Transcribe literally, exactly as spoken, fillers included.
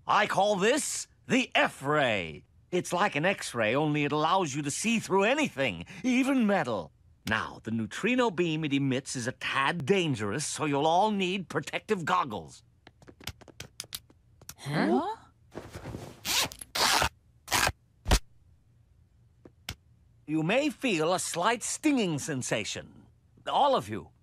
I call this the F-ray. It's like an X-ray, only it allows you to see through anything, even metal. Now, the neutrino beam it emits is a tad dangerous, so you'll all need protective goggles. Huh? You may feel a slight stinging sensation. All of you.